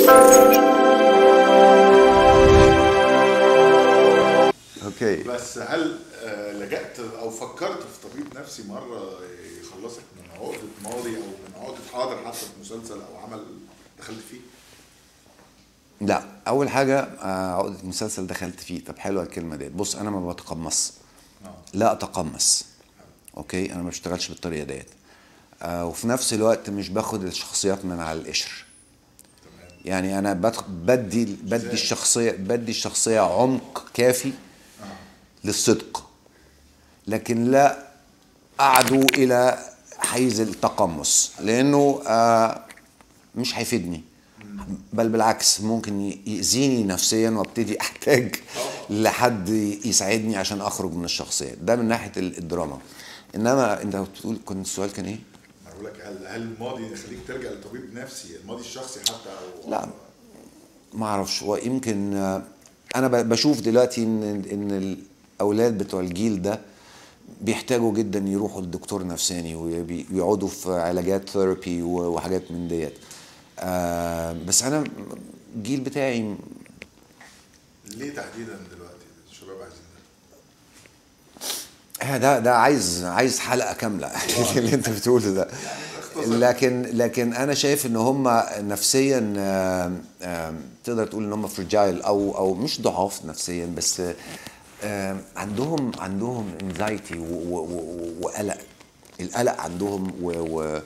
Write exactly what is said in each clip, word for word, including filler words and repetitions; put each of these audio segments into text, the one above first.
اوكي. بس هل آه، لجأت او فكرت في طبيب نفسي مره يخلصك من عقده ماضي او من عقده حاضر حتى في مسلسل او عمل دخلت فيه؟ لا، اول حاجه آه، عقده مسلسل دخلت فيه. طب حلوه الكلمه ديت. بص، انا ما بتقمص، لا اتقمص. اوكي، انا ما بشتغلش بالطريقه ديت. آه وفي نفس الوقت مش باخد الشخصيات من على القشر. يعني انا بدخ- بدي بدي الشخصيه بدي الشخصيه عمق كافي للصدق، لكن لا اعدو الى حيز التقمص، لانه آه مش هيفيدني، بل بالعكس ممكن يأذيني نفسيا وابتدي احتاج لحد يساعدني عشان اخرج من الشخصيه. ده من ناحيه الدراما. انما انت بتقول، كنت السؤال كان ايه؟ بقول لك هل هل الماضي يخليك ترجع لطبيب نفسي، الماضي الشخصي حتى او لا، ما اعرفش. ويمكن انا بشوف دلوقتي ان ان الاولاد بتوع الجيل ده بيحتاجوا جدا يروحوا لدكتور نفساني ويقعدوا في علاجات ثيرابي وحاجات من ديت. آه بس انا الجيل بتاعي. ليه تحديدا دلوقتي الشباب عايزين ده؟ ده ده عايز عايز حلقه كامله اللي انت بتقوله ده. لكن لكن انا شايف ان هم نفسيا آم، آم، تقدر تقول ان هم فرجايل او او مش ضعاف نفسيا، بس آم، عندهم عندهم انزايتي وقلق. القلق عندهم و, و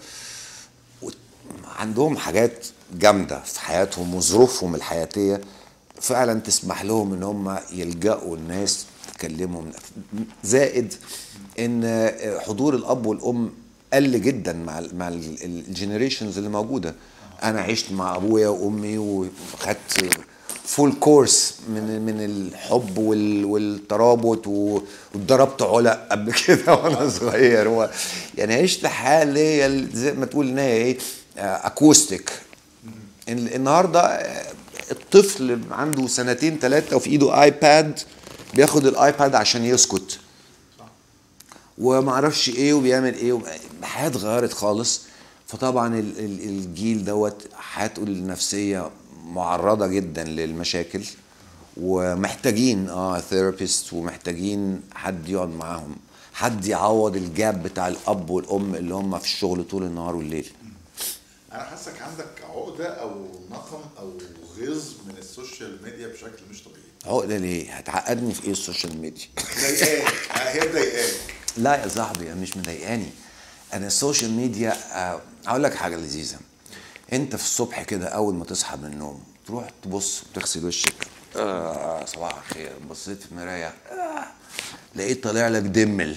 عندهم حاجات جامده في حياتهم وظروفهم الحياتيه فعلا تسمح لهم ان هم يلجأوا الناس تكلمهم. زائد ان حضور الاب والام قل جدا مع ال مع الجنريشنز اللي موجوده. انا عشت مع ابويا وامي وخدت فول كورس من من الحب وال والترابط، واتضربت علق قبل كده وانا صغير. هو يعني عشت حاله زي ما تقول ان هي ايه، اكوستيك. النهارده الطفل عنده سنتين ثلاثه وفي ايده ايباد، بياخد الايباد عشان يسكت وما اعرفش ايه وبيعمل ايه. الحياه اتغيرت خالص. فطبعا الجيل دوت حياته النفسيه معرضه جدا للمشاكل، ومحتاجين اه ثيرابيست، ومحتاجين حد يقعد معاهم، حد يعوض الجاب بتاع الاب والام اللي هم في الشغل طول النهار والليل. انا حاسك عندك عقده او نقم او غيظ من السوشيال ميديا بشكل مش طبيعي. عقده ليه؟ هتعقدني في ايه السوشيال ميديا؟ مضايقاك؟ هي مضايقاك؟ لا يا صاحبي، انا مش مضايقاني. انا السوشيال ميديا اقول لك حاجه لذيذه. انت في الصبح كده اول ما تصحى من النوم تروح تبص وتغسل وشك، آه صباح الخير، بصيت في المرايه آه لقيت طالع لك دمل.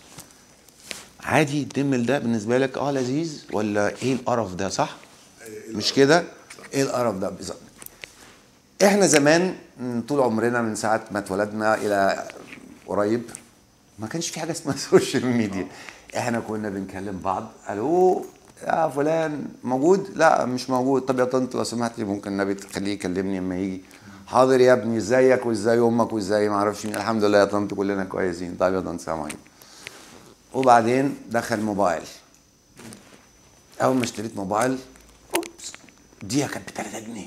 عادي الدمل ده بالنسبه لك اه لذيذ، ولا ايه القرف ده؟ صح؟ مش كده؟ ايه القرف ده بالظبط؟ احنا زمان طول عمرنا من ساعه ما اتولدنا الى قريب ما كانش في حاجه اسمها سوشيال ميديا. احنا كنا بنكلم بعض، الو يا فلان موجود؟ لا مش موجود. طب يا طنط لو سمحتي ممكن النبي تخليه يكلمني اما يجي؟ حاضر يا ابني، ازيك وازاي امك وازاي ما اعرفش مين؟ الحمد لله يا طنط كلنا كويسين. طيب يا طنط سلام عليكم. وبعدين دخل موبايل. اول ما اشتريت موبايل اوبس دي كانت ب ثلاثة جنيه.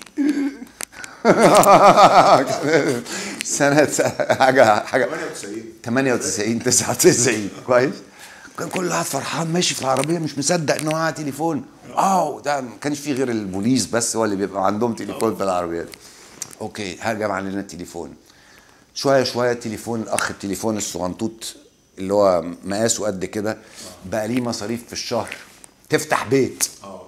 سنة حاجة حاجة ثمانية وتسعين تسعة وتسعين كويس. كان كل واحد فرحان ماشي في العربية مش مصدق ان هو معاه تليفون. اه ده ما كانش فيه غير البوليس بس هو اللي بيبقى عندهم تليفون في العربيات. اوكي هرجع علينا التليفون شوية شوية. التليفون الاخ التليفون الصغنطوط اللي هو مقاسه قد كده بقى ليه مصاريف في الشهر تفتح بيت.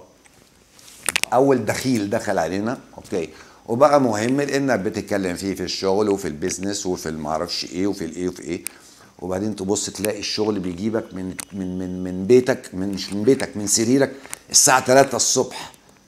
اول دخيل دخل علينا اوكي، وبقى مهم لانك بتتكلم فيه في الشغل وفي البيزنس وفي المعرفش ايه وفي الايه وفي ايه. وبعدين تبص تلاقي الشغل بيجيبك من من من من بيتك، من مش من بيتك، من سريرك الساعه ثلاثة الصبح.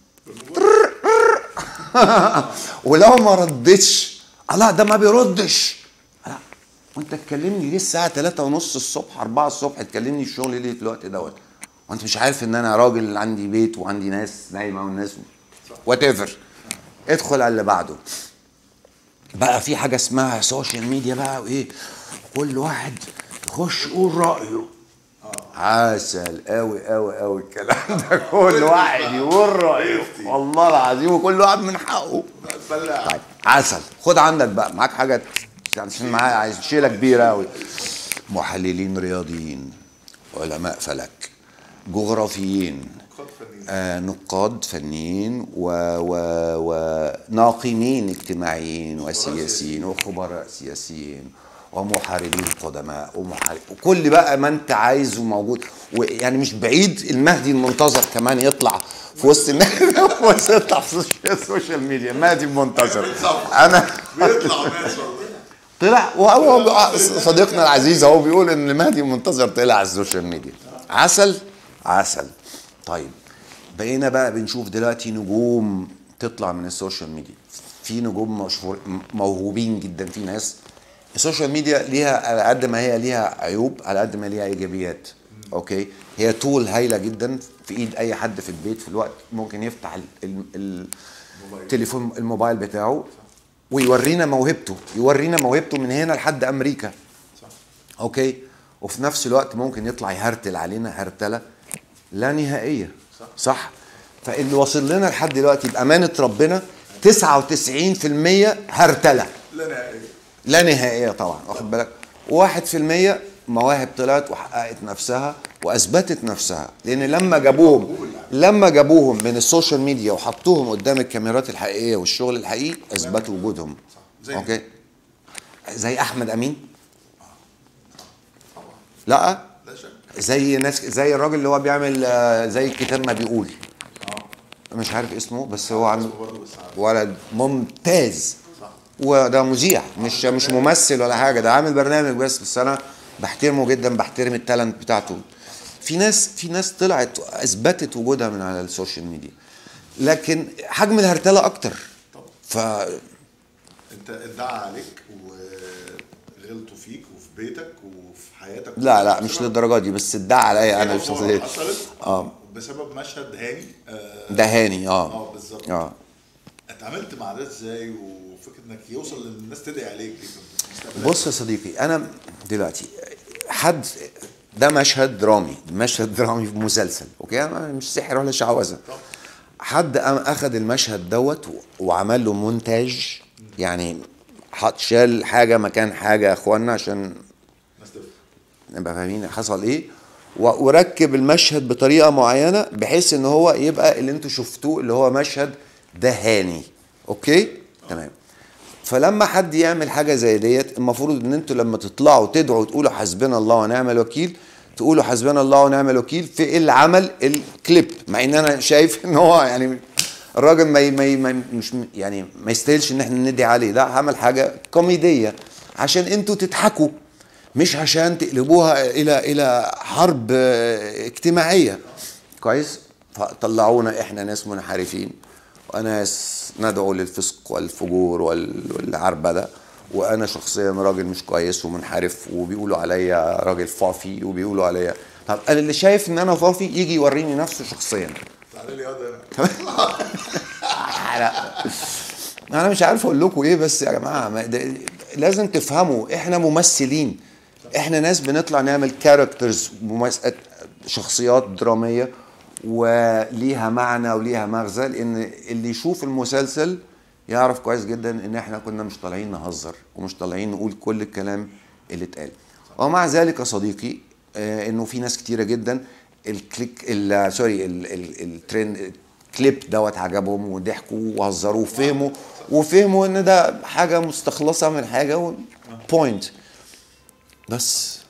ولو ما ردتش الله ده ما بيردش. لا وانت تكلمني ليه الساعه ثلاثة ونص الصبح أربعة الصبح؟ تكلمني الشغل ليه في الوقت دوت؟ وانت مش عارف ان انا راجل عندي بيت وعندي ناس نايمه والناس وات ايفر. ادخل على اللي بعده. بقى في حاجه اسمها سوشيال ميديا بقى، وايه كل واحد يخش يقول رايه. عسل قوي قوي قوي الكلام ده. كل واحد يقول رايه والله العظيم، وكل واحد من حقه. طيب عسل، خد عندك بقى معاك حاجه عشان معايا عايز شيله كبيره قوي. محللين رياضيين، علماء فلك، جغرافيين، آه نقاد فنيين، وناقمين اجتماعيين وسياسيين وخبراء سياسيين ومحاربين قدماء ومحارب، وكل بقى ما انت عايزه موجود. ويعني مش بعيد المهدي المنتظر كمان يطلع في وسط الناس، يطلع في السوشيال ميديا. المهدي المنتظر انا بيطلع طلع، وهو صديقنا العزيز اهو بيقول ان المهدي المنتظر طلع على السوشيال ميديا. عسل عسل. طيب بقينا بقى بنشوف دلوقتي نجوم تطلع من السوشيال ميديا. في نجوم مشهور موهوبين جدا. في ناس السوشيال ميديا ليها على قد ما هي ليها عيوب على قد ما ليها ايجابيات. اوكي، هي تول هايله جدا في ايد اي حد في البيت في الوقت، ممكن يفتح التليفون الموبايل بتاعه ويورينا موهبته، يورينا موهبته من هنا لحد امريكا. صح. اوكي، وفي نفس الوقت ممكن يطلع يهرتل علينا هرتله لا نهائيه. صح, صح؟ فاللي واصل لنا لحد دلوقتي بامانه ربنا تسعة وتسعين في المية هرتله لا نهائيه، لا نهائيه طبعا، واخد بالك؟ واحد في المية مواهب طلعت وحققت نفسها واثبتت نفسها. لان لما جابوهم لما جابوهم من السوشيال ميديا وحطوهم قدام الكاميرات الحقيقيه والشغل الحقيقي اثبتوا وجودهم. اوكي، زي احمد امين. لا زي ناس، زي الراجل اللي هو بيعمل زي الكتاب ما بيقول، مش عارف اسمه بس هو عامل ولد ممتاز، وده مذيع مش مش ممثل ولا حاجه، ده عامل برنامج بس بس انا بحترمه جدا، بحترم التالنت بتاعته. في ناس في ناس طلعت اثبتت وجودها من على السوشيال ميديا، لكن حجم الهرتله اكتر. ف انت ادعى عليك وغلطوا فيك وفي بيتك وفي حياتك. لا لا مش للدرجه دي، بس ادعى عليا انا بشخصيتي. اه بسبب مشهد هاني. آه ده هاني اه اه بالظبط. اه اتعاملت مع ده ازاي؟ وفكره انك يوصل للناس تدعي عليك دي. بص يا صديقي، انا دلوقتي حد ده مشهد درامي، مشهد درامي في مسلسل، اوكي، انا مش سحر ولا شعوذه. حد قام اخذ المشهد دوت وعمل له مونتاج، يعني حط شال حاجه مكان حاجه يا اخوانا عشان نبقى فاهمين حصل ايه، وركب المشهد بطريقه معينه بحيث ان هو يبقى اللي انتوا شفتوه اللي هو مشهد ده هاني. اوكي تمام. فلما حد يعمل حاجه زي ديت، المفروض ان انتوا لما تطلعوا تدعوا تقولوا حسبنا الله ونعم الوكيل، تقولوا حسبنا الله ونعم الوكيل في اللي عمل الكليب. مع ان انا شايف ان هو يعني الراجل ما ما مش يعني ما يستاهلش ان احنا ندعي عليه، ده عمل حاجه كوميديه عشان انتوا تضحكوا، مش عشان تقلبوها الى الى حرب اجتماعيه. كويس؟ فطلعونا احنا ناس منحرفين وناس ندعو للفسق والفجور والعربده، وانا شخصيا راجل مش كويس ومنحرف، وبيقولوا عليا راجل فافي وبيقولوا عليا. طب انا اللي شايف ان انا فافي يجي يوريني نفسه شخصيا. تعالى لي يا ده انا مش عارف اقول لكم ايه، بس يا جماعه لازم تفهموا احنا ممثلين، احنا ناس بنطلع نعمل كاركترز، شخصيات دراميه وليها معنى وليها مغزى. لان اللي يشوف المسلسل يعرف كويس جدا ان احنا كنا مش طالعين نهزر ومش طالعين نقول كل الكلام اللي اتقال. ومع ذلك يا صديقي آه انه في ناس كتيره جدا الكليك ال سوري الترند كليب دوت عجبهم وضحكوا وهزروا وفهموا وفهموا ان ده حاجه مستخلصه من حاجه بوينت بس.